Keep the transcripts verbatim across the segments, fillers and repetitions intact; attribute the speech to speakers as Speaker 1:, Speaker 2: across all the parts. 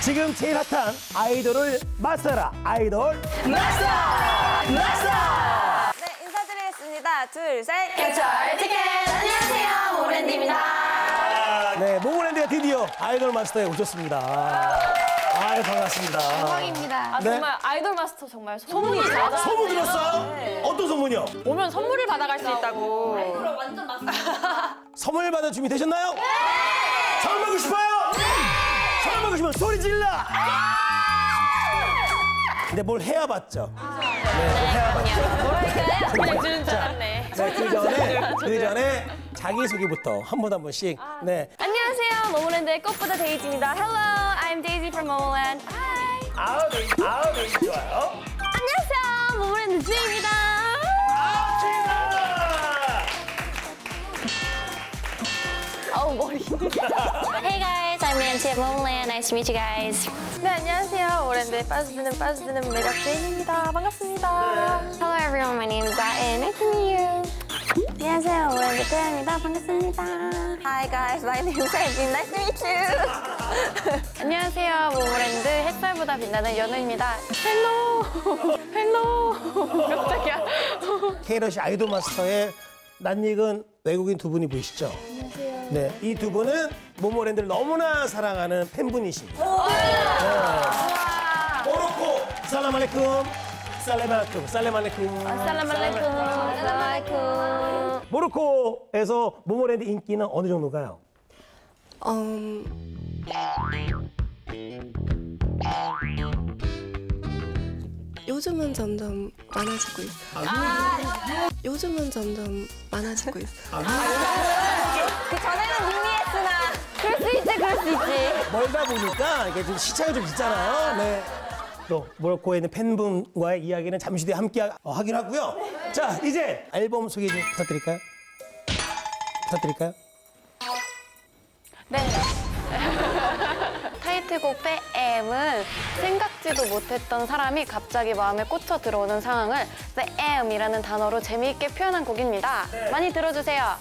Speaker 1: 지금 제일 핫한 아이돌을 마스터라. 아이돌 마스터! 마스터!
Speaker 2: 네, 인사드리겠습니다. 둘, 셋.
Speaker 3: 개철 티켓! 안녕하세요, 모랜디입니다.
Speaker 1: 네, 모모랜드가 드디어 아이돌 마스터에 오셨습니다. 아유, 반갑습니다.
Speaker 3: 영광입니다.
Speaker 2: 아,
Speaker 1: 네?
Speaker 2: 정말 아이돌 마스터 정말 소문이 잘
Speaker 1: 소문 들었어요?
Speaker 2: 네.
Speaker 1: 어떤 소문이요?
Speaker 2: 오면 선물을 받아갈 수 있다고.
Speaker 3: 완전 마스터.
Speaker 1: 선물 받을 준비 되셨나요? 네! 선물 받고 싶어요? 네! 선물 받고 싶으면 소리 질러! 근데 뭘 해야 받죠? 네, 뭘 해야 받죠?
Speaker 2: 뭐랄까요? 그냥 주는 줄 알았네.
Speaker 1: 네, 그 전에, 그 전에 자기소개부터 한 분 한 분씩. 네.
Speaker 2: 안녕하세요, 모모랜드의 꽃보다 데이지입니다. Hello, I'm Daisy from Momoland. Hi.
Speaker 1: 아우, 네, 아우, 네, 좋아요.
Speaker 2: 안녕하세요, 모모랜드 지입니다.
Speaker 1: 아우, 진짜!
Speaker 2: 어우, 머리.
Speaker 3: Hey guys, I'm Nancy at Momoland. Nice to meet you guys.
Speaker 2: 네, 안녕하세요. 모모랜드의 빠져드는 빠져드는 매력 제인입니다. 반갑습니다.
Speaker 3: Hello everyone, my name is Dae. Nice to meet you.
Speaker 2: 안녕하세요, 모모랜드 태연입니다. 반갑습니다. Hi guys, my name is Ejin. Nice to meet you. 안녕하세요, 모모랜드 햇살보다 빛나는 연우입니다. 헬로, 헬로. 깜짝이야.
Speaker 1: K러시 아이돌 마스터의 낯익은 외국인 두 분이 보이시죠? 안녕하세요. 네, 이 두 분은 모모랜드를 너무나 사랑하는 팬분이십니다. 네. 모로코, 살라말레쿰, 살레말레쿰, 살레말레쿰.
Speaker 2: 아살라말레쿰, 아살라말레쿰.
Speaker 1: 모로코에서 모모랜드 인기는 어느 정도인가요?
Speaker 4: 음... 요즘은 점점 많아지고 있어요. 요즘은 점점 많아지고 있어요.
Speaker 2: 그 전에는 미미했으나 그럴 수 있지, 그럴 수 있지.
Speaker 1: 멀다 보니까 이게 좀 시차가 좀 있잖아요. 네. 또 모로코에 있는 팬분과의 이야기는 잠시 뒤에 함께 하- 하기로 하고요. 자, 이제 앨범 소개 좀 부탁드릴까요? 부탁드릴까요?
Speaker 2: 네. 타이틀곡 뺨은 생각지도 못했던 사람이 갑자기 마음에 꽂혀 들어오는 상황을 뺨이라는 단어로 재미있게 표현한 곡입니다. 많이 들어주세요.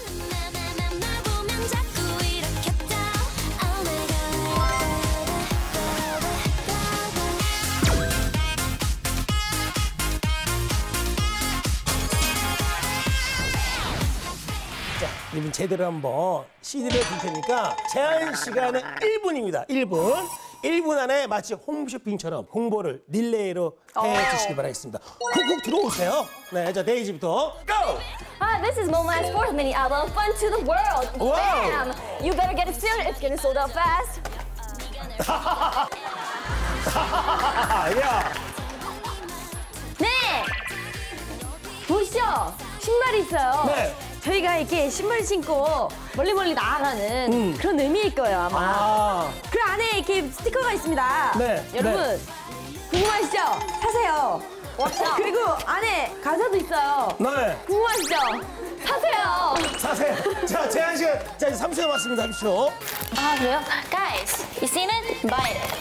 Speaker 1: 자, 이분 제대로 한번 씨디를 줄 테니까 제한 시간은 일 분입니다. 일 분. 일 분 안에 마치 홈쇼핑처럼 홍보를 릴레이로 해주시기 바라겠습니다. 쿡쿡 들어오세요. 네, 자, 데이지부터 고!
Speaker 5: Hi, this is Momoland's fourth mini album, Fun to the World.
Speaker 1: Wow.
Speaker 5: Bam! You better get it soon. It's getting sold out fast.
Speaker 1: 야,
Speaker 5: 네! 보시죠. 신발이 있어요.
Speaker 1: 네.
Speaker 5: 저희가 이렇게 신발 신고 멀리 멀리 나아가는
Speaker 1: 음.
Speaker 5: 그런 의미일 거예요, 아마.
Speaker 1: 아,
Speaker 5: 그 안에 이렇게 스티커가 있습니다.
Speaker 1: 네,
Speaker 5: 여러분,
Speaker 1: 네.
Speaker 5: 궁금하시죠? 사세요. 그리고 안에 가사도 있어요.
Speaker 1: 네.
Speaker 5: 궁금하시죠? 사세요.
Speaker 1: 사세요. 자, 제한 시간. 자, 이제 삼 초 남았습니다. 삼 초.
Speaker 3: 아, 그래요? Guys, you seen it? Buy it.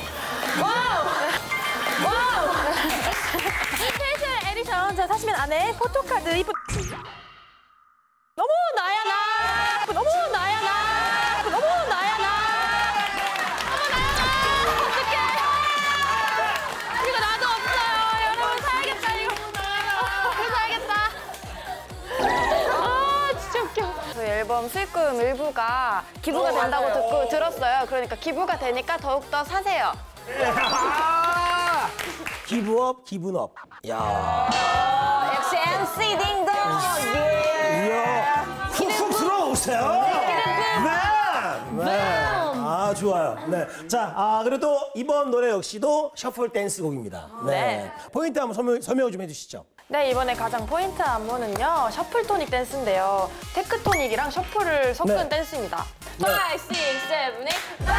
Speaker 2: 스페셜 에디션 자 사시면 안에 포토카드 이쁜 너무 나야 나 너무 나야 나 너무 나야 나 너무 나야 나 어떡해 이거 나도 없어요 여러분 사야겠다 이거 이거 사야겠다 아 진짜 웃겨 저희 앨범 수익금 일부가 기부가 된다고 듣고 들었어요. 그러니까 기부가 되니까 더욱더 사세요.
Speaker 1: 아! 기부업, 기분업. 야,
Speaker 2: 역시 엠씨 딩동 예.
Speaker 1: 이야, 훅훅 들어오세요. 네, 네. 아, 좋아요. 네. 자, 아, 그리고 또 이번 노래 역시도 셔플 댄스 곡입니다. 네.
Speaker 2: 네.
Speaker 1: 포인트 한번 설명, 설명 좀 해주시죠.
Speaker 2: 네, 이번에 가장 포인트 안무는요. 셔플 토닉 댄스인데요. 테크 토닉이랑 셔플을 섞은
Speaker 1: 네.
Speaker 2: 댄스입니다.
Speaker 1: 네.
Speaker 2: 오, 육, 칠, 팔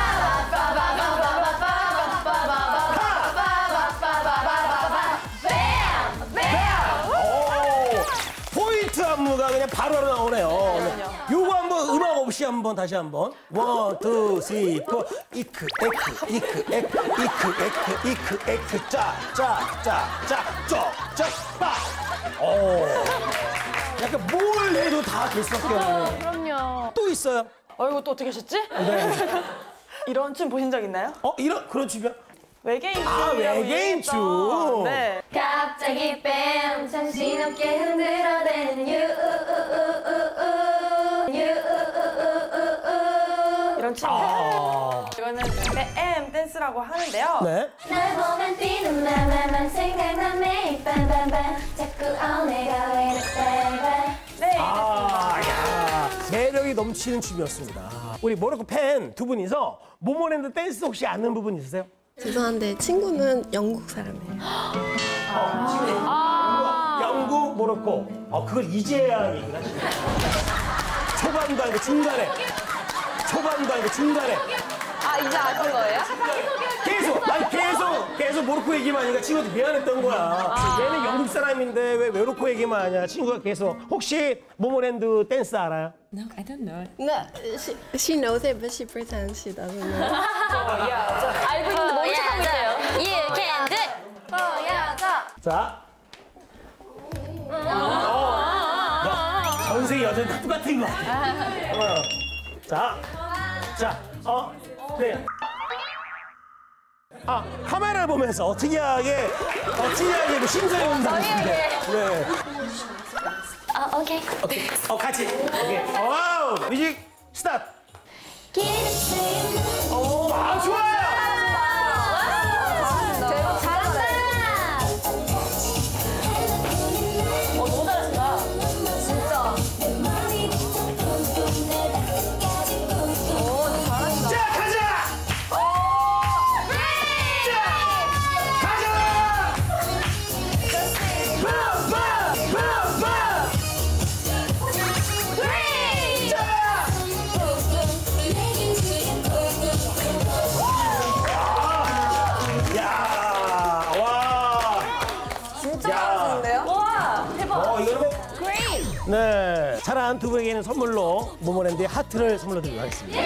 Speaker 1: 오, 포인트 안무가 그냥 바로바로 나오네요. 네. 요거 한번 음악 없이 한번 다시 한번. 원, 투, 쓰리, 포. 이크, 에크, 이크, 에크, 이크, 에크, 이크, 에크, 짜, 짜, 짜, 짜, 쪽, 쪽, 빠. 오. 약간 뭘 해도 다 될 수밖에 없는.
Speaker 2: 그럼요.
Speaker 1: 또 있어요.
Speaker 2: 어, 이거 또 어떻게 하셨지?
Speaker 1: 네.
Speaker 2: 이런 춤 보신 적 있나요?
Speaker 1: 어, 이런, 그런 춤이야?
Speaker 2: 외계인 춤.
Speaker 1: 아, 외계인 춤.
Speaker 2: 네.
Speaker 3: 갑자기 뺨 정신없게 흔들어대는 you
Speaker 2: 이런 춤.
Speaker 1: 아.
Speaker 2: 이거는 뱀 댄스라고 하는데요.
Speaker 1: 네.
Speaker 3: 날 보면 뛰는 맘만 생각나 매일 밤밤밤 자꾸 어 내가 왜 이럴까
Speaker 2: 네.
Speaker 1: 아, 야. 매력이 넘치는 춤이었습니다. 우리 모로코 팬 두 분이서 모모랜드 댄스 혹시 아는 부분 있으세요?
Speaker 4: 죄송한데 친구는 영국 사람이에요.
Speaker 1: 영국, 모로코. 어, 그걸 이제야 얘기를 하시네. 초반도 아니고 중간에. 초반도 아니고 중간에.
Speaker 2: 아, 이제 아신 거예요?
Speaker 1: 계속, 아니 계속, 계속 모로코 얘기만 하니까 친구한테 미안했던 거야. 얘는 영국 사람인데 왜 모로코 얘기만 하냐. 친구가 계속. 혹시 모모랜드 댄스 알아요?
Speaker 4: No, she, she knows it, but she pretends she doesn't know.
Speaker 3: 알고 있는데 너무 착하고 있어요 You can do it 보여줘
Speaker 1: 자. 어. 전 세계 여자는 다 똑같은 거 같아. 어. 자. 자. 어. 네. 아, 카메라를 보면서 특이하게, 어, 특이하게 뭐 심사에 온다고 하시는데. 네.
Speaker 3: 아 오케이
Speaker 1: 오케이. 어, 같이. 오케이. 와우. 뮤직 스타트. 오, 아, 좋아요. 자, 가자. 자, 가자. 빰, 빰, 빰, 빰. 야, 와.
Speaker 2: 진짜
Speaker 1: 야.
Speaker 2: 잘하시는데요? 와, 대박.
Speaker 1: 어, 이거는 뭐. 네. 잘한 두 분에게는 선물로 모모랜드의 하트를 선물로 드리도록 하겠습니다.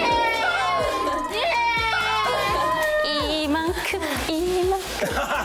Speaker 3: 이만큼 이만큼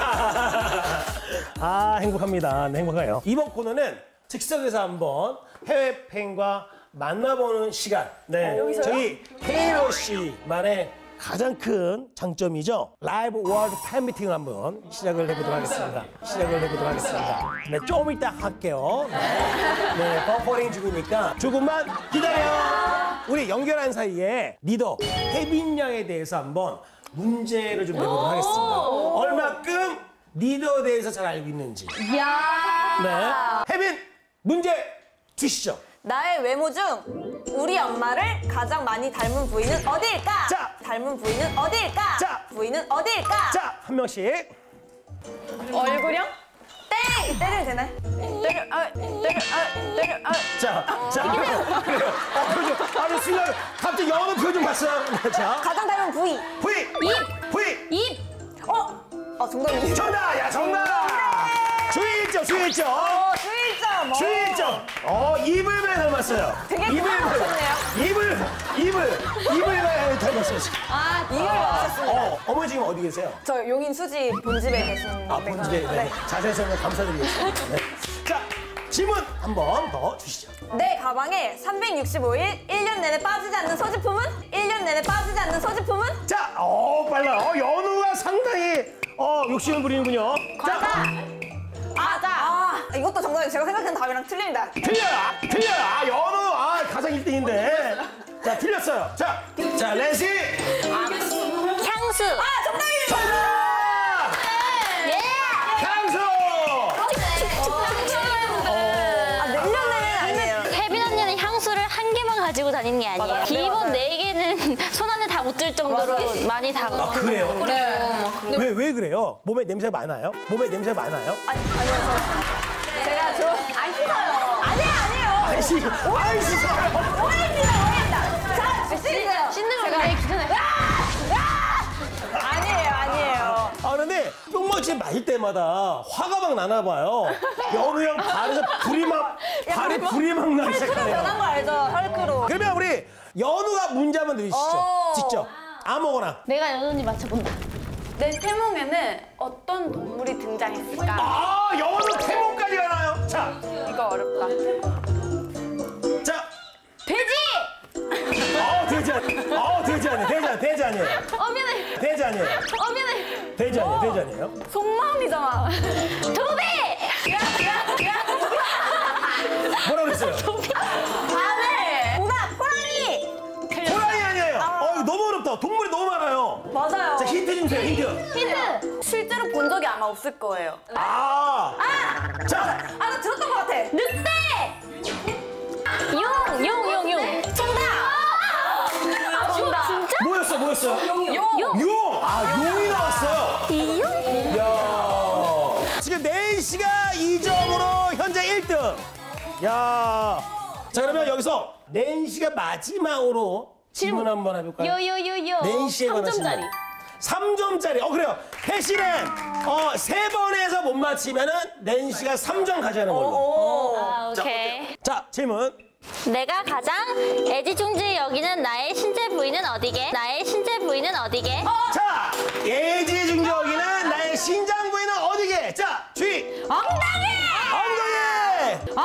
Speaker 1: 아, 행복합니다. 네, 행복해요. 이번 코너는 즉석에서 한번 해외 팬과 만나보는 시간. 네. 저희 헤이로 씨만의 가장 큰 장점이죠. 라이브 월드 팬 미팅을 한번 시작을 해보도록 하겠습니다. 시작을 해보도록 하겠습니다. 네, 좀 이따 할게요. 네, 버퍼링 중이니까 조금만 기다려. 우리 연결한 사이에 리더 혜빈 양에 대해서 한번 문제를 좀 내보도록 하겠습니다. 얼마큼 리더에 대해서 잘 알고 있는지. 네. 혜빈, 문제 주시죠.
Speaker 2: 나의 외모 중 우리 엄마를 가장 많이 닮은 부위는 어디일까?
Speaker 1: 자.
Speaker 2: 닮은 부위는 어디일까?
Speaker 1: 자.
Speaker 2: 부위는 어디일까?
Speaker 1: 자, 한 명씩.
Speaker 2: 얼굴형? 땡! 때려도 되나요? 때려, 아, 때려, 아, 때려, 아.
Speaker 1: 자, 자, 그래요. 그래요. 어, 표정. 아니, 순간 갑자기 영어 표정 봤어요. 네, 자,
Speaker 2: 가장 닮은 부위.
Speaker 1: V. 입. V.
Speaker 2: 입. 어? 어, 정답입니다.
Speaker 1: 정답! 야, 정답! 주의일점, 주의일점.
Speaker 2: 어, 주의점. 어.
Speaker 1: 주의일점. 어, 입을 왜 닮았어요?
Speaker 2: 되게
Speaker 1: 입을 왜-
Speaker 2: 닮았었네요.
Speaker 1: 입을, 입을, 입을 왜 닮았어요?
Speaker 2: 아, 이걸 맞췄습니다.
Speaker 1: 어, 어머니 지금 어디 계세요?
Speaker 2: 저 용인 수지 본집에 계신
Speaker 1: 아, 본집에. 네.
Speaker 2: 네.
Speaker 1: 자세히 설명 감사드리겠습니다. 네. 자, 질문 한 번 더 주시죠.
Speaker 2: 내 가방에 삼백육십오 일 일 년 내내 빠지지 않는 소지품은? 일 년 내내 빠지지 않는 소지품은?
Speaker 1: 자, 어, 빨라. 어, 연우가 상당히 어, 욕심을 부리는군요. 자,
Speaker 2: 과자. 아, 이것도 정답이 제가 생각하는 답이랑 틀립니다.
Speaker 1: 틀려요. 틀려요. 아, 연우. 아, 가장 일 등인데. 자, 틀렸어요. 자, 자, 렌시.
Speaker 3: 향수
Speaker 2: 아, 정답입니다.
Speaker 1: 정답!
Speaker 3: 예
Speaker 1: 향수!
Speaker 2: 아, 몇 년 내내 아니에요.
Speaker 3: 혜빈 언니는 향수를 한 개만 가지고 다니는 게 아니에요.
Speaker 2: 맞아요. 네,
Speaker 3: 기본
Speaker 2: 맞아요.
Speaker 3: 네 개는 손 안에 다 못 들 정도로
Speaker 2: 맞아요.
Speaker 3: 많이 다가요.
Speaker 1: 아, 그래요?
Speaker 2: 그래요.
Speaker 1: 왜, 왜 그래요? 몸에 냄새 많아요? 몸에 냄새 많아요?
Speaker 2: 아니, 아니요. 저, 제가 저, 안 씻어요. 아니에요, 아니에요.
Speaker 1: 아이씨, 아이씨,
Speaker 2: 오해입니다, 오해입니다. 자, 씻으세요.
Speaker 3: 씻는 거 굉장히 귀찮아요.
Speaker 2: 아니에요, 아니에요.
Speaker 1: 아, 그런데 똥망치 마실 때마다 화가 막 나나 봐요. 연우 형 발에서 불이 막, 발에 불이 막 나기
Speaker 2: 헐크로 변한
Speaker 1: 시작하네요.
Speaker 2: 거 알죠? 헐크로.
Speaker 1: 그러면 우리 연우가 문제 한번 드리시죠.
Speaker 2: 오.
Speaker 1: 직접. 아무거나.
Speaker 3: 내가 연우 언니 맞춰본다.
Speaker 2: 내 태몽에는 어떤 동물이 등장했을까?
Speaker 1: 아, 연우 태몽까지 가나요? 자,
Speaker 2: 이거 어렵다.
Speaker 1: 자.
Speaker 2: 돼지!
Speaker 1: 어, 돼지 아니, 어, 돼지 아니, 돼지 아니, 돼지 아니에요?
Speaker 2: 어, 미안해.
Speaker 1: 돼지 아니에요?
Speaker 2: 어, 미안해.
Speaker 1: 돼지 아니에요? 돼지 아니에요?
Speaker 2: 속마음이잖아. 도비!
Speaker 1: 뭐라 그랬어요?
Speaker 2: 아네. 오가 호랑이.
Speaker 1: 호랑이 아니에요. 어, 이거 너무 어렵다. 동물이 너무 많아요.
Speaker 2: 맞아요.
Speaker 1: 자, 힌트 좀 주세요, 힌트.
Speaker 2: 힌트. 실제로 본 적이 아마 없을 거예요.
Speaker 1: 아! 자!
Speaker 2: 아, 나 들었던 것 같아. 늑대! 용, 용, 용, 용. 정답! 아, 정답. 진짜?
Speaker 1: 뭐였어, 뭐였어요?
Speaker 2: 용.
Speaker 1: 용! 아, 용이 나왔어요.
Speaker 2: 이 용?
Speaker 1: 야 지금 낸시가 이 점으로 현재 일 등. 야 자, 그러면 여기서 낸시가 마지막으로 질문 한번 해볼까요?
Speaker 2: 요요요요.
Speaker 1: 낸시에 관한
Speaker 2: 삼 점짜리.
Speaker 1: 질문. 삼 점짜리. 어, 그래요. 대신에 어, 세 번에서 못 맞히면은 낸시가 삼 점 가져가는 걸로.
Speaker 2: 아, 오케이.
Speaker 1: 자, 질문.
Speaker 2: 내가 가장 애지중지 여기는 나의 신체 부위는 어디게? 나의 신체 부위는 어디게?
Speaker 1: 자, 예지중적이는 나의 신장 부위는 어디게? 자, 주의.
Speaker 2: 엉덩이!
Speaker 1: 엉덩이!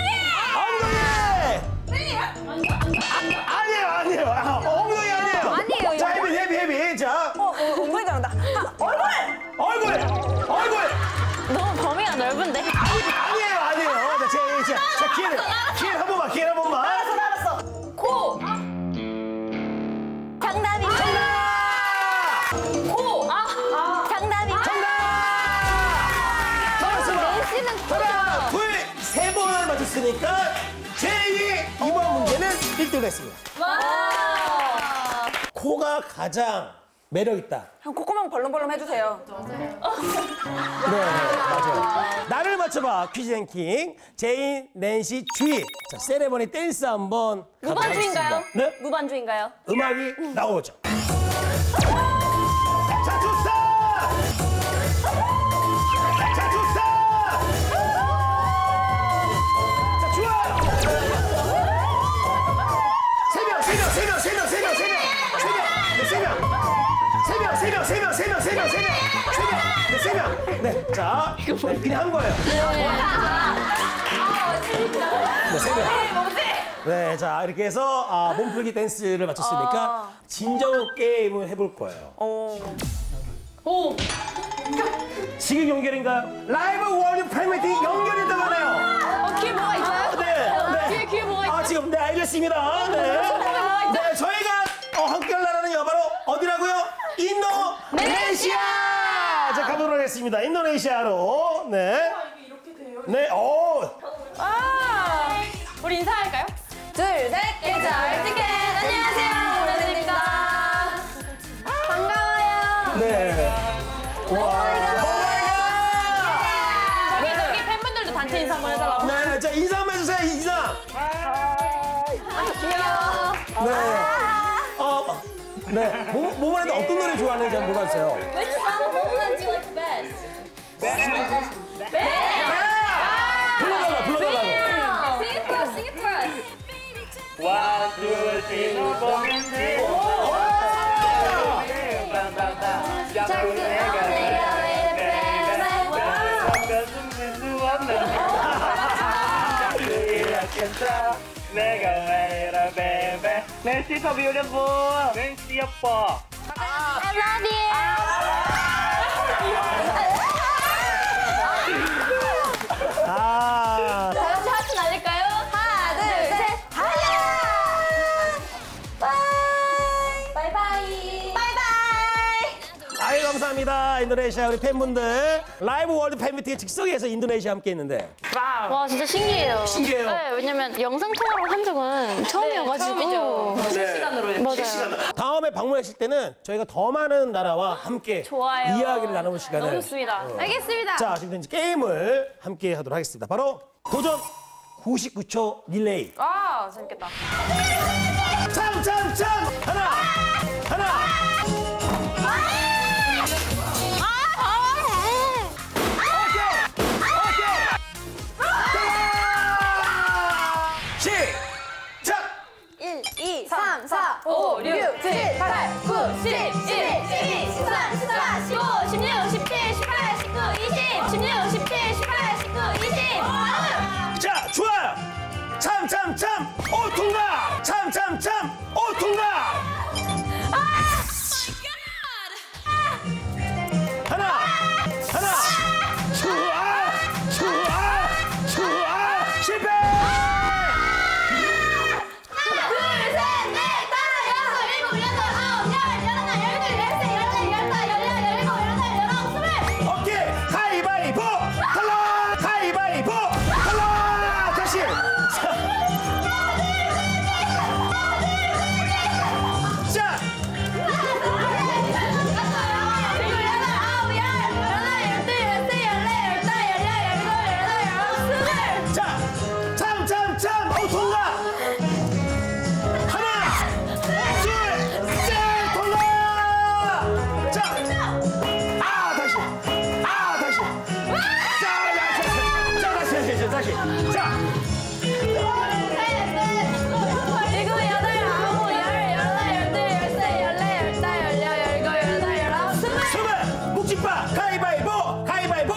Speaker 2: 엉덩이!
Speaker 1: 엉덩이! 아니에요, 아니에요. 아, 엉덩이 아니에요.
Speaker 2: 아니에요,
Speaker 1: 자, 헤비, 헤비, 헤비. 자,
Speaker 2: 어, 엉덩이 잘한다. 얼굴!
Speaker 1: 얼굴! 얼굴!
Speaker 2: 너무 범위가 넓은데?
Speaker 1: 아니에요, 아니에요. 자, 제, 제, 자, 기회를, 기회를 한 번만, 기회를 한 번만.
Speaker 2: 알았어, 알았어. 코! 정답입니다.
Speaker 1: 정답!
Speaker 2: 코! 아, 정답입니다.
Speaker 1: 정답! 잘했습니다.
Speaker 2: 낸시는
Speaker 1: 정답!
Speaker 2: 코죠.
Speaker 1: 둘, 세 번을 맞췄으니까 제이 이번 문제는 일 등 했습니다.
Speaker 2: 와!
Speaker 1: 코가 가장 매력있다.
Speaker 2: 형 콧구멍 벌렁벌렁 해주세요.
Speaker 1: 네, 맞아요. 나를 맞춰봐 퀴즈 랭킹 제인, 낸시, 주희. 자, 세레머니 댄스 한번 가도록
Speaker 2: 무반주인가요?
Speaker 1: 하겠습니다. 네?
Speaker 2: 무반주인가요?
Speaker 1: 음악이 나오죠. 자, 좋다! 자, 좋다! 자, 좋아요! 세 명, 세 명, 세 명, 세 명, 세 명, 세 명, 세 명, 세 명, 세 명, 세 명, 세 명, 세 명, 세 명, 세 명, 네, 세 명. 네, 자, 네, 그냥 한 거예요. 네, 세 명. 네, 자, 이렇게 해서 아, 몸풀기 댄스를 마쳤으니까 진정 게임을 해볼 거예요.
Speaker 2: 오!
Speaker 1: 지금 연결인가요? 라이브 월드 팬미팅 연결했다고 하네요.
Speaker 2: 어, 귀에 뭐가 있어요?
Speaker 1: 네, 네.
Speaker 2: 귀에, 귀에 뭐가 있어요?
Speaker 1: 아, 지금 네, 알겠습니다. 네. 네, 저희가 어, 함께할 나라는 여바로 어디라고요? 인도네시아! 자, 가보도록 하겠습니다. 인도네시아로. 네. 네, 오.
Speaker 2: 아! 우리 인사할까요? 둘, 셋, 깨잘 티켓! 안녕하세요, 오랜만입니다. 반가워요.
Speaker 1: 네. 와.
Speaker 2: 저기, 저기 팬분들도 단체 인사 한번 해달라고.
Speaker 1: 네, 자, 인사 한번 해주세요, 인사.
Speaker 2: 아, 귀여워.
Speaker 1: 네. 어, 네. 뭐, 뭐만 해도 어떤 노래 좋아하는지 한번 물어주세요.
Speaker 2: Which song do you like best?
Speaker 1: 불러달라, 불러달라고.
Speaker 2: Sing it for us, sing it for us.
Speaker 6: One, two, three, four,
Speaker 3: 자꾸 내가 왜
Speaker 6: 내가 왜 이래 baby 낸시 so beautiful 낸시 예뻐
Speaker 2: I love you.
Speaker 1: 아.
Speaker 2: 다 같이 하트 날릴까요? 하나, 둘, 셋. 바이. 바이바이. 바이바이.
Speaker 1: 아유, 감사합니다. 인도네시아 우리 팬분들. 라이브 월드 팬미팅에 즉석에서 인도네시아 함께 했는데.
Speaker 2: 와, 진짜 신기해요.
Speaker 1: 신기해요.
Speaker 2: 네, 왜냐면 영상 통화로 한 적은 처음이어가지고. 네, 실시간으로. 맞아요.
Speaker 1: 다음에 방문하실 때는 저희가 더 많은 나라와 함께
Speaker 2: 좋아요.
Speaker 1: 이야기를 나누는 시간을.
Speaker 2: 너무 좋습니다. 알겠습니다.
Speaker 1: 자, 지금 이제 게임을 함께 하도록 하겠습니다. 바로 도전 구십구 초 릴레이.
Speaker 2: 아, 재밌겠다.
Speaker 1: 참, 참, 참! 하나! 하나!
Speaker 2: 일, 이, 삼, 사, 오, 육, 칠, 팔, 구, 십, 일, 십이, 십삼, 십사, 십오, 십육, 십칠, 십팔, 십구, 이십, 십육, 십칠, 십팔, 십구, 이십.
Speaker 1: 자, 좋아요! 참, 참, 참! 오, 통과! 참, 참, 참! 오, 통과! 다시. 자.
Speaker 2: 일곱, 여덟, 아홉, 열, 열하나, 열둘, 열셋, 열넷, 열다, 열여, 열일곱, 열여덟, 열아홉, 스물.
Speaker 1: 스물. 묵지파 가위바위보. 가위바위보.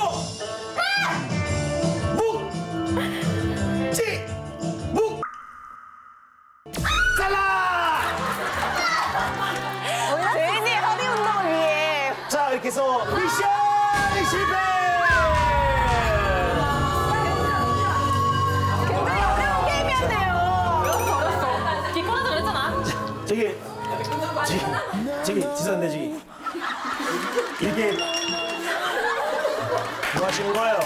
Speaker 1: 묵. 지. 묵. 잘라.
Speaker 2: 제인이 허리 운동을 위해.
Speaker 1: 자, 이렇게 해서 미션 실패.
Speaker 2: 굉장히 어려운 게임이었네요. 기권하자 그랬잖아.
Speaker 1: 저기, 저기, 저기, 지선대 저기. 이게 뭐 하시는 거예요?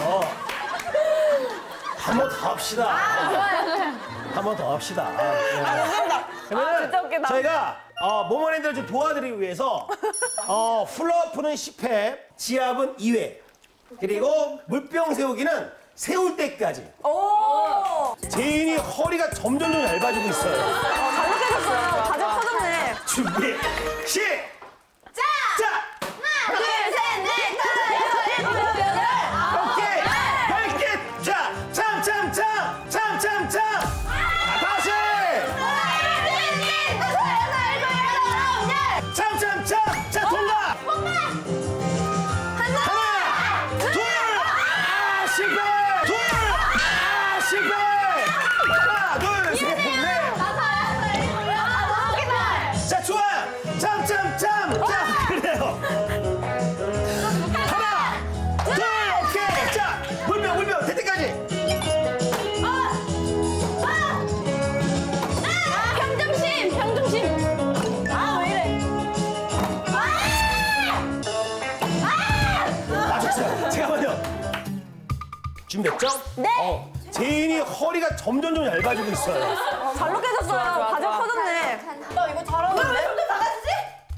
Speaker 1: 한 번 더 합시다. 한 번 더 합시다. 아, 그러면
Speaker 2: 진짜 웃기다.
Speaker 1: 저희가 어, 모모랜드를 좀 도와드리기 위해서 어, 플러프는 십 회, 지압은 이 회, 그리고 물병 세우기는 세울 때까지.
Speaker 2: 오.
Speaker 1: 제인이 허리가 점점 좀 얇아지고 있어요.
Speaker 2: 잘 먹겠었어요. 가족 터졌네.
Speaker 1: 준비, 시작! 자!
Speaker 2: 하나, 둘, 셋, 넷, 다섯, 여섯, 일곱, 여덟, 아홉.
Speaker 1: 오케이! 열 개! 자! 참, 참, 참! 참, 참, 참! 다시! 참, 참, 참! 자, 통과! 하나! 둘! 아, 실패! 둘! 아, 실패! 하나, 둘, 셋, 넷! 자, 좋아요! 참, 참, 참! 자, 그래요! 하나! 둘! 오케이! 자, 물병, 물병! 될 때까지!
Speaker 2: 평정심, 평정심. 아, 왜 이래?
Speaker 1: 맞췄어요. 잠깐만요. 준비됐죠?
Speaker 2: 네.
Speaker 1: 어, 제인이 허리가 점점 좀 얇아지고 있어요.
Speaker 2: 잘 먹겠었어요. 가족 터졌네. 나 이거 잘하는데? 왜 손도 나가지지?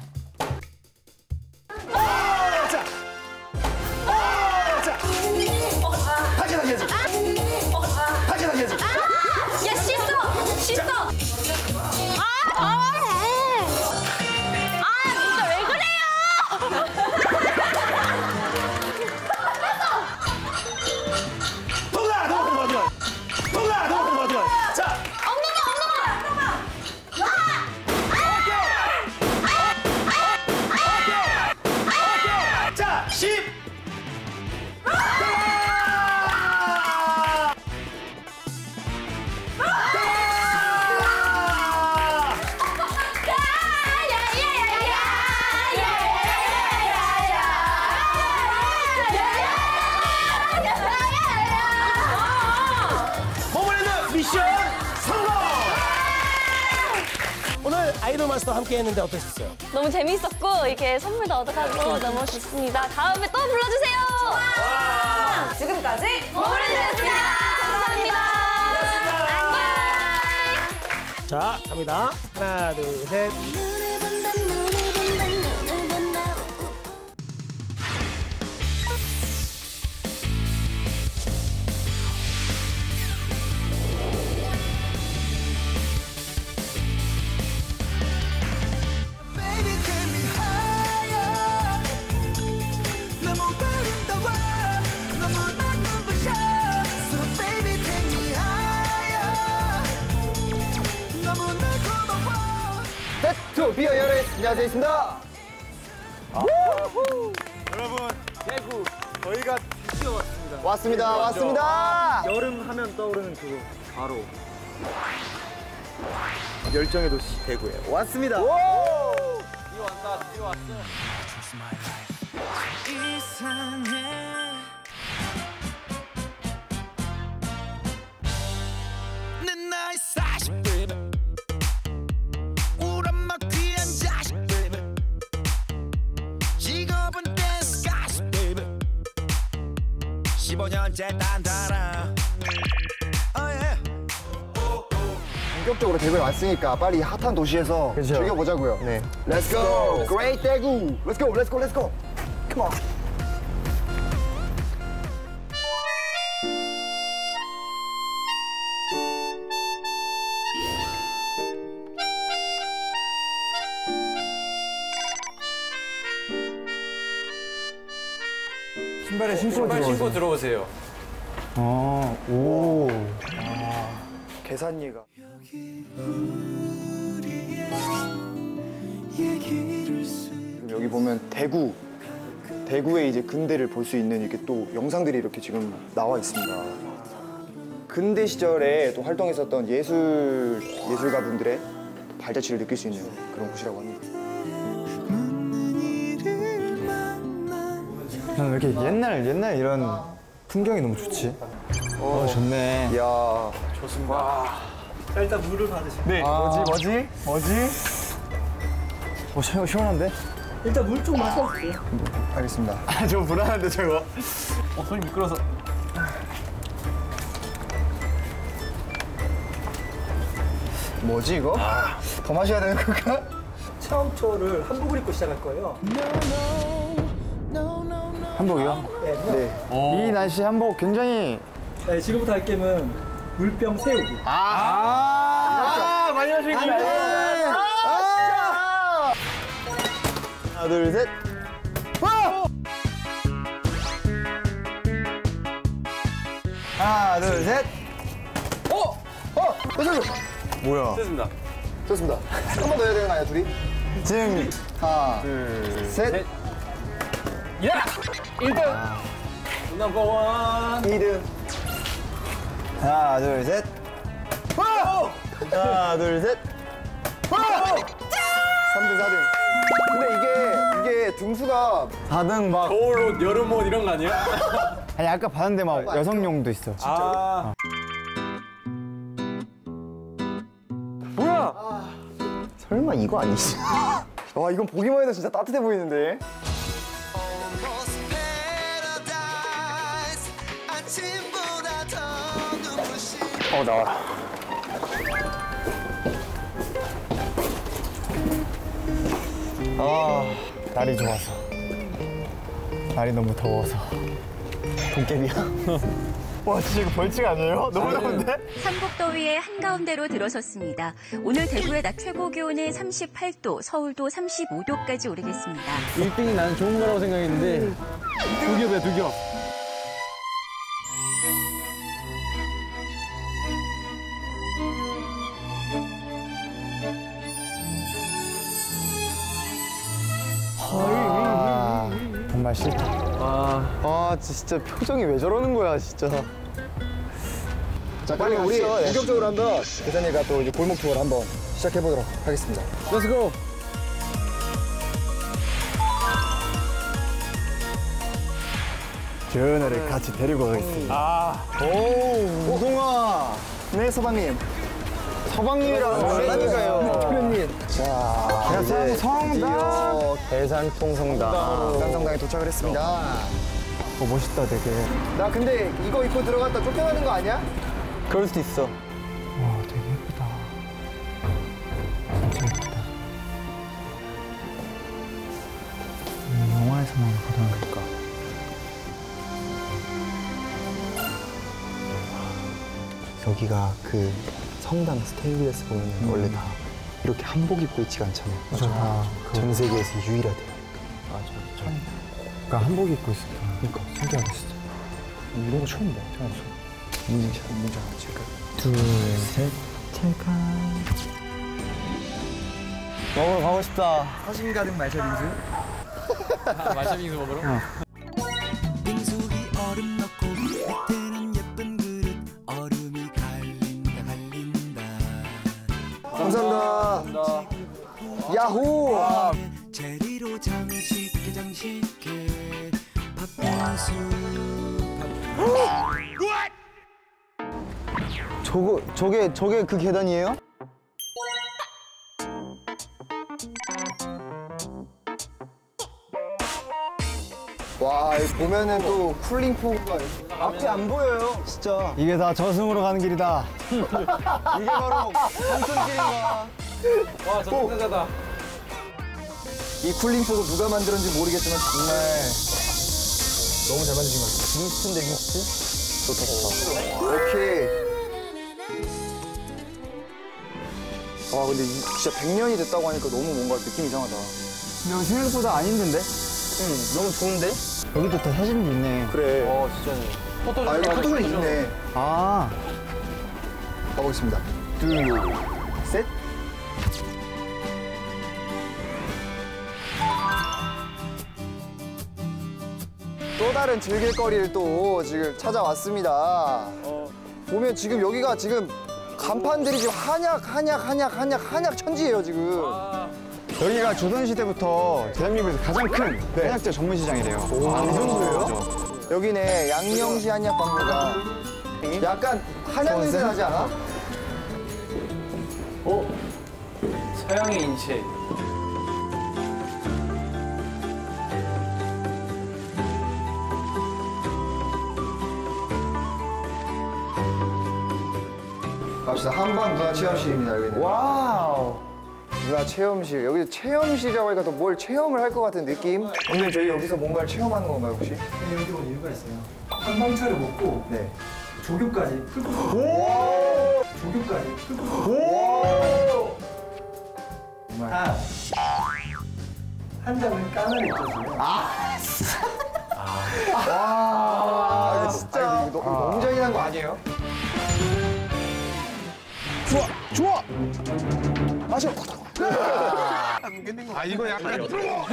Speaker 1: 아, 자. 아, 자. 다시, 다시, 다시. 다시, 다시, 다시.
Speaker 2: 야, 씻어! 씻어! 아, 아, 아, 진짜 왜 그래요?
Speaker 1: 동가, 동가, 동가, 동가. 동가, 동가, 동가, 동가. 자.
Speaker 2: 엉덩이, 엉덩이!
Speaker 1: 자, 십. 아! 모모랜드 미션 성공! 오늘 아이돌 마스터 함께 했는데 어떠셨어요?
Speaker 2: 너무 재밌었고 이렇게 선물도 얻어가고 너무 좋습니다. 다음에 또 불러주세요. 지금까지 모모랜드였습니다. 감사합니다. 안녕.
Speaker 1: 자, 갑니다. 하나, 둘, 셋.
Speaker 7: Baby, take me higher. 너무 아름다워. 너무 난 눈부셔. So baby, take me higher. 너무 날 고마워.
Speaker 8: 세트 비어 열애 안녕하세요 있습니다.
Speaker 9: 여러분, 대구 저희가 드디어 왔습니다.
Speaker 8: 왔습니다 왔습니다.
Speaker 9: 여름 하면 떠오르는 그거 바로 열정의 도시 대구에 왔습니다.
Speaker 8: 오!
Speaker 9: 드디어 왔다, 드디어 왔어.
Speaker 7: 이상해. 내 나이 사십, baby. 우리 엄마 귀한 자식, baby. 직업은 댄스 가수, baby. 십오 년째 단단한. Oh yeah.
Speaker 8: 본격적으로 대구에 왔으니까 빨리 핫한 도시에서 즐겨보자고요. 네. Let's go. Great 대구. Let's go. Let's go. Let's go. Come on.
Speaker 9: 신발에 신고, 신발 신고 들어오세요.
Speaker 8: 어, 오. 아, 계산예가. 지금 여기 보면 대구, 대구의 이제 근대를 볼 수 있는 이렇게 또 영상들이 이렇게 지금 나와 있습니다. 근대 시절에 또 활동했었던 예술 예술가분들의 발자취를 느낄 수 있는 그런 곳이라고 합니다.
Speaker 10: 왜 이렇게 옛날 옛날 이런 풍경이 너무 좋지? 어, 좋네.
Speaker 8: 이야,
Speaker 9: 좋습니다. 자, 일단 물을 받으시고.
Speaker 10: 네.
Speaker 8: 뭐지, 뭐지, 뭐지?
Speaker 10: 어, 시원, 시원한데?
Speaker 9: 일단 물 좀 마셔주세요.
Speaker 8: 알겠습니다.
Speaker 10: 아, 좀 불안한데 저거.
Speaker 9: 어, 손이 미끄러서.
Speaker 8: 뭐지 이거? 더 마셔야 되는 건가?
Speaker 9: 체험초를 한복을 입고 시작할 거예요.
Speaker 10: 한복이요?
Speaker 9: 네.
Speaker 8: 네.
Speaker 10: 이 날씨 한복 굉장히.
Speaker 9: 네, 지금부터 할 게임은 물병 세우기.
Speaker 10: 아, 아, 많이 마시는 거야.
Speaker 8: 아, 하나, 둘, 셋. 와! 하나, 둘, 셋. 어! 어! 됐어!
Speaker 10: 뭐야?
Speaker 9: 됐습니다.
Speaker 8: 좋습니다. 한 번 더 해야 되는 거 아니야, 둘이?
Speaker 10: 지금
Speaker 8: 하나,
Speaker 10: 둘,
Speaker 8: 셋.
Speaker 9: 야! 일 등! 넘버원!
Speaker 8: 이 등. 하나, 둘, 셋. 와! 하나, 둘, 셋. 와! 삼 등, 사 등. 근데 이게, 이게 등수가
Speaker 10: 사 등 막.
Speaker 9: 겨울옷, 여름옷 이런 거 아니에요?
Speaker 10: 아니 아까 봤는데 막 여성용도 있어.
Speaker 9: 아.
Speaker 8: 뭐야? 설마 이거 아니지? 와, 이건 보기만 해도 진짜 따뜻해 보이는데. 어, 나와라.
Speaker 10: 아, 날이 좋아서. 날이 너무 더워서.
Speaker 8: 도깨비야?
Speaker 10: 와, 진짜 이거 벌칙 아니에요? 너무 더운데?
Speaker 11: 한국더위의 한가운데로 들어섰습니다. 오늘 대구의 낮 최고 기온은 삼십팔 도, 서울도 삼십오 도까지 오르겠습니다.
Speaker 9: 일 등이 나는 좋은 거라고 생각했는데 두 겹이야, 두 겹.
Speaker 10: 아, 정말 싫다.
Speaker 9: 아,
Speaker 8: 아, 진짜 표정이 왜 저러는 거야, 진짜. 자, 빨리 우리 본격적으로 한번 계산이가 또 이제 골목 투어를 한번 시작해 보도록 하겠습니다.
Speaker 9: Let's go!
Speaker 10: 전화를 같이 데리고 가겠습니다.
Speaker 9: 아,
Speaker 8: 오, 우동아. 네, 서방님. 서방님이랑 만나니까요. 대표님. 자,
Speaker 10: 계산
Speaker 8: 이제
Speaker 10: 성당.
Speaker 8: 드디어
Speaker 10: 대산통성당.
Speaker 8: 계산성당에 도착을 했습니다.
Speaker 10: 어, 멋있다, 되게.
Speaker 8: 나 근데 이거 입고 들어갔다 쫓겨나는 거 아니야?
Speaker 10: 그럴 수도 있어. 와, 되게 예쁘다. 진짜 예쁘다. 음, 영화에서만 보던 걸까?
Speaker 12: 여기가 그 성당 스테인리스 보면 음. 원래 다 이렇게 한복 입고 있지가 않잖아요.
Speaker 10: 맞아. 아,
Speaker 12: 전 세계에서 유일하대요.
Speaker 10: 맞아. 처음. 그러니까 한복 입고 있었다. 그러니까 신기하다 진짜.
Speaker 12: 이런 거 처음 봐. 처음 봐. 문자, 문자 지금.
Speaker 10: 둘, 셋, 찰칵. 먹으러 가고 싶다.
Speaker 8: 사심 가득 말샤빙수.
Speaker 9: 말샤빙수 먹으러?
Speaker 10: 어.
Speaker 7: 빙수기 얼음 넣고 밑에는 예쁜 그릇 얼음이 갈린다 갈린다.
Speaker 8: 감사합니다. 야호!
Speaker 7: 아. 제리로 장식해 장식해 팥빙수.
Speaker 8: 저거, 저게, 저게 그 계단이에요? 와, 여기 보면은 또 쿨링 포구가 앞이 안 보여요, 진짜.
Speaker 10: 이게 다 저승으로 가는 길이다.
Speaker 8: 이게 바로 황천길인가.
Speaker 9: 와, 저 끝내자다.
Speaker 8: 이 쿨링 포구 누가 만들었는지 모르겠지만 정말 너무 잘 만드신 것 같아요.
Speaker 12: 미스트인데 미스트?
Speaker 8: 좋다, 좋다. 오케이. 와, 근데 이, 진짜 백 년이 됐다고 하니까 너무 뭔가 느낌 이상하다.
Speaker 10: 근데 생각보다 안 힘든데?
Speaker 8: 응, 너무 좋은데?
Speaker 10: 여기도 다 사진도 있네.
Speaker 8: 그래.
Speaker 9: 어, 진짜네.
Speaker 8: 아, 여기 포토존 있네.
Speaker 10: 아.
Speaker 8: 가보겠습니다. 둘, 셋. 또 다른 즐길거리를 또 지금 찾아왔습니다. 보면 지금 여기가 지금 간판들이 지금 한약, 한약, 한약, 한약, 한약 천지예요, 지금.
Speaker 10: 여기가 조선시대부터 대한민국에서 가장 큰 한약재 전문 시장이래요.
Speaker 8: 아, 이 정도예요? 여기네, 양령시 한약박물관. 약간 한약 냄새 나지 않아?
Speaker 9: 어? 서양의 인체.
Speaker 8: 갑시다. 한방 문화 체험실입니다, 여기는. 와우. 문화 체험실. 여기 체험실이라고 하니까 또 뭘 체험을 할 것 같은 느낌? 오늘 저희 여기서 뭔가를 체험하는 건가요, 혹시?
Speaker 13: 네, 여기 온 이유가 있어요. 한방차를 먹고
Speaker 8: 네.
Speaker 13: 조교까지 풀고
Speaker 8: 오!
Speaker 13: 조교까지 풀고
Speaker 8: 오!
Speaker 13: 정말 아, 한 장을 까나리 쪄줘요.
Speaker 8: 아! 아, 아, 이거 진짜 아니, 이거 너무, 너무 잔인한 거 아니에요? 좋아! 좋아! 마셔!
Speaker 10: 아, 이거 약간.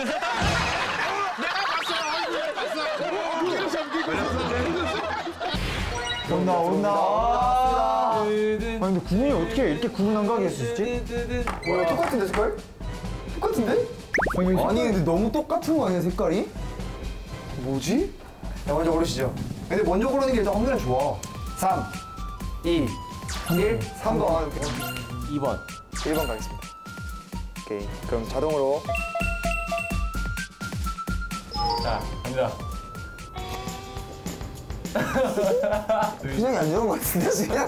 Speaker 10: 온다, 온다. 아, 근데 구분이 어떻게 이렇게 구분한가하게 할 수 있지?
Speaker 8: 뭐야, 똑같은데, 색깔? 똑같은데?
Speaker 10: 아니, 근데 너무 똑같은 거 아니야, 색깔이?
Speaker 8: 뭐지? 야, 먼저 고르시죠. 근데 먼저 고르는 게 일단 확률은 좋아. 삼, 이, 일, 삼 번.
Speaker 9: 이 번.
Speaker 8: 일 번 가겠습니다. 오케이. 그럼 자동으로.
Speaker 9: 자, 갑니다.
Speaker 10: 표정이 안 좋은 거 같은데, 지금?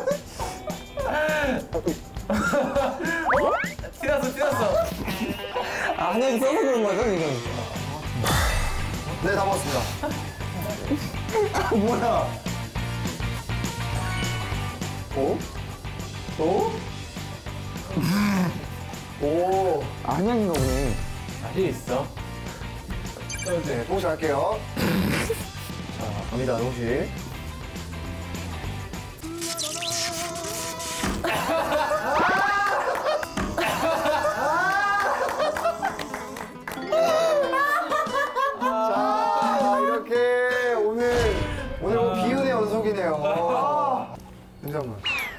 Speaker 9: 어? 티났어, 티났어.
Speaker 10: 아, 한약이 써서 그런 거죠, 지금?
Speaker 8: 네, 다 먹었습니다.
Speaker 10: 아, 뭐야?
Speaker 8: 오? 오? 오.
Speaker 10: 한약인가 보네.
Speaker 9: 아직 있어.
Speaker 8: 네, 보시 갈게요. 자, 갑니다, 동시. 자, 이렇게 오늘, 오늘 뭐 비운의 연속이네요. 잠깐만.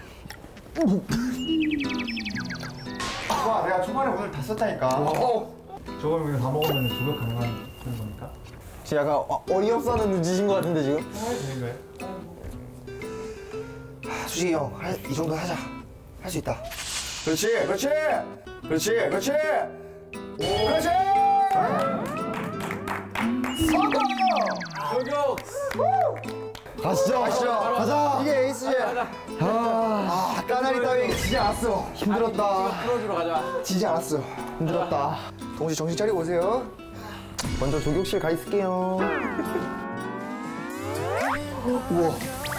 Speaker 8: 와, 내가 초반에 오늘 다 썼다니까.
Speaker 13: 저걸 그냥 다 먹으면 조교 가능한 그런 겁니까?
Speaker 10: 지금 약간 어- 어이없어하는 눈짓인 것 같은데, 지금?
Speaker 13: 아닌가요?
Speaker 8: 수식이 형, 할- 이 정도 하자. 할 수 있다. 그렇지, 그렇지, 그렇지, 그렇지. 그렇지. 성공!
Speaker 9: 저격!
Speaker 8: 가시죠, 가시죠. 가자. 이게 에이스지. 아, 아, 까나리 따위 지지 않았어. 힘들었다.
Speaker 9: 풀어주러 가자.
Speaker 8: 지지 않았어. 힘들었다. 동시 정신 차리고 오세요.
Speaker 10: 먼저 조격실 가 있을게요.
Speaker 8: 우와.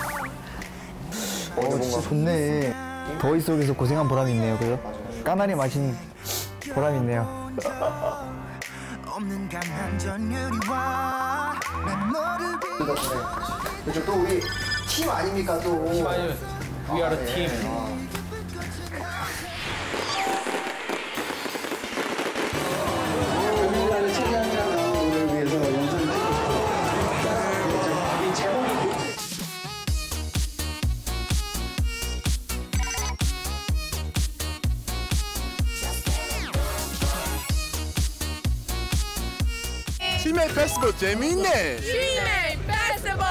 Speaker 10: 어, 진짜 좋네. 더위 속에서 고생한 보람이 있네요, 그죠? 까나리 마신 보람이 있네요.
Speaker 7: 없는 강한 전율이와 난 너를
Speaker 8: 그렇죠. 또 우리 팀 아닙니까 또.
Speaker 9: 팀 아니면 We are a team.
Speaker 13: 우리나라를 최강자를 위해서 영상을 찍고 이 제목이
Speaker 14: 치맥 페스티벌 재밌네.
Speaker 2: 치맥 페스티벌.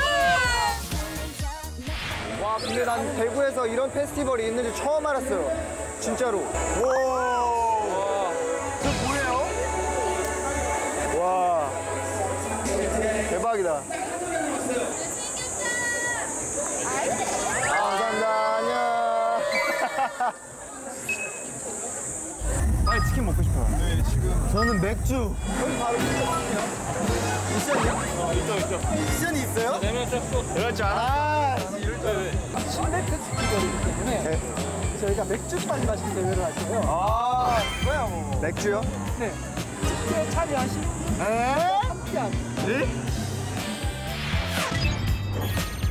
Speaker 8: 와, 근데 난 대구에서 이런 페스티벌이 있는지 처음 알았어요. 진짜로. 와. 저 뭐예요? 와. 대박이다. 아, 감사합니다. 안녕.
Speaker 10: 빨리 치킨 먹고 싶어요.
Speaker 14: 네, 지금
Speaker 10: 저는 맥주.
Speaker 8: 여기 바로 미션이요?
Speaker 14: 어, 있죠, 있죠.
Speaker 8: 미션이 있어요?
Speaker 14: 네명 짝수.
Speaker 8: 그렇지 않아. 이럴 줄
Speaker 13: 침대 페스티벌이기 때문에 저희가 맥주빨 마시는 대회를 할 거예요.
Speaker 8: 아, 뭐야 뭐. 맥주요?
Speaker 13: 네. 축제에 참여하신
Speaker 8: 에?
Speaker 13: 함께한
Speaker 8: 네?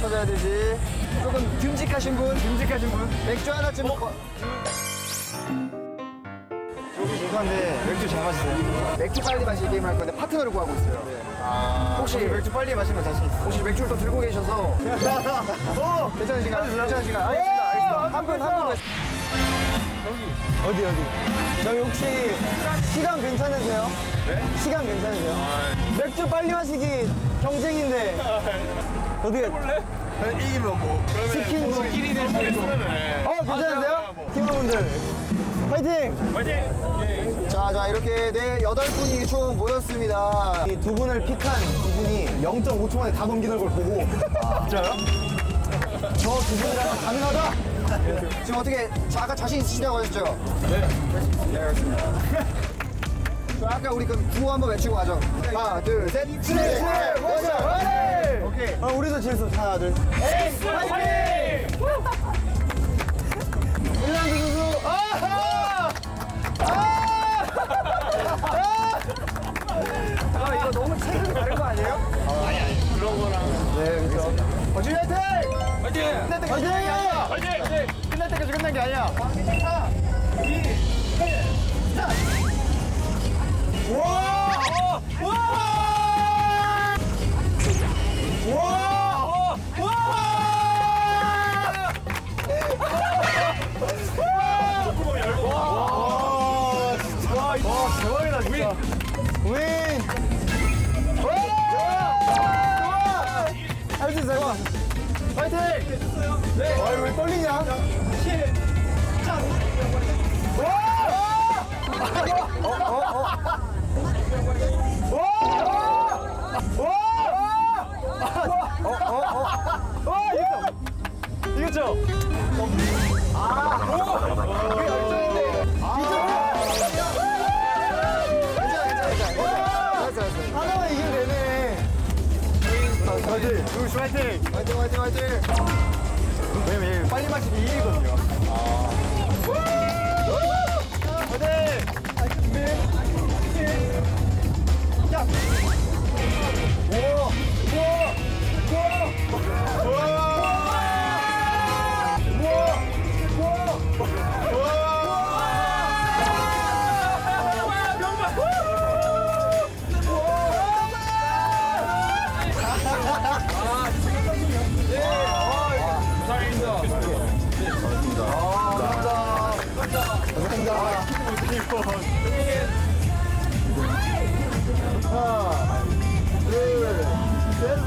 Speaker 8: 터져야 되지. 조금 듬직하신 분, 듬직하신 분. 맥주 하나쯤. 어? 저기 죄송한데 맥주 잘 마시세요. 맥주 빨리 마시기 게임 할 건데 파트너를 구하고 있어요. 아... 혹시 맥주 빨리 마시는 거 자신 있어요? 혹시 맥주를 또 들고 계셔서. 어! 괜찮으신가요? 괜찮으신가요? 알겠습니다. 알겠습니다. 한 분, 한 분. 어디, 어디? 저기 혹시 시간 괜찮으세요? 네? 시간 괜찮으세요? 아... 맥주 빨리 마시기 경쟁인데. 어떻게? 해볼래?
Speaker 14: 이기면 뭐.
Speaker 8: 치킨 뭐.
Speaker 14: 치킨이 될 수 있으면.
Speaker 8: 어, 괜찮으세요? 팀원분들. 파이팅! 파이팅! 자, 자, 이렇게 네, 여덟 분이 총 모였습니다. 이 두 분을 픽한 두 분이 영 점 오 초 만에 다 넘기는 걸 보고. 아, 진짜요? 저 두 분이라면 가능하다? 지금 어떻게, 자, 아까 자신 있으시다고 하셨죠? 네. 네, 알겠습니다. 자, 아까 우리 그 구호 한번 외치고 가죠. 하나, 둘, 셋. 칠, 칠, 원샷, 화이팅! 오케이. 아, 우리도 질수 하나, 둘. 에이스 화이팅! 일란드 선수. 아하! 아! 아, 이거 너무 체급이 다른 거 아니에요?
Speaker 14: 아니, 아니. 그런 거랑.
Speaker 8: 네, 그렇죠. 어지 화이팅!
Speaker 14: 화이팅!
Speaker 8: 끝날 때까지 끝난 게 아니야. 화이팅! 끝날 때까지 끝난 게 아니야. 사, 이, 일, 스타트! 와! 와! 와! 와! 대박이다 진짜. 윈! 할 수 있어요. 파이팅! 네. 아, 왜 떨리냐? 시작! 와! 어, 어, 어. 와! 와! 어, 어, 어. 와, 이겼죠? 이겼죠? 아! 오! 이게 열정인데. 아! 하나만 이기면 되네. 화이팅! 루시 화이팅! 화이팅 화이팅 화이팅! 왜냐면 빨리 마시기 일 위거든요. 아. 화이팅! 준비! 시작! 우와! 우와! 우와! 우와! 하나, 둘, 셋.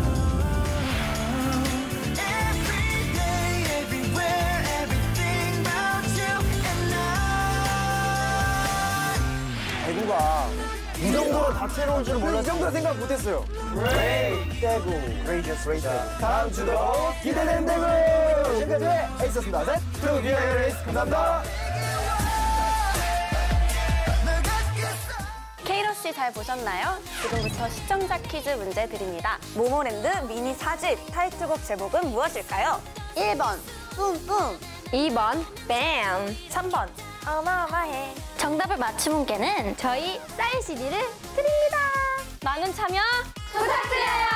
Speaker 8: 대구가 이 정도로 다채로울 줄은 몰랐어요. 이 정도 생각 못했어요. 레이 대구 레이저스 레이저. 다음 주도 기대되는 대구. 지금까지 에이스였습니다. 셋, 투, 기어 레이스 감사합니다.
Speaker 2: 케이로씨 잘 보셨나요? 지금부터 시청자 퀴즈 문제 드립니다. 모모랜드 미니 사 집 타이틀곡 제목은 무엇일까요? 일 번 뿜뿜, 이 번 뱀, 삼 번 어마어마해. 정답을 맞춘 분께는 저희 사인 씨디를 드립니다. 많은 참여 부탁드려요.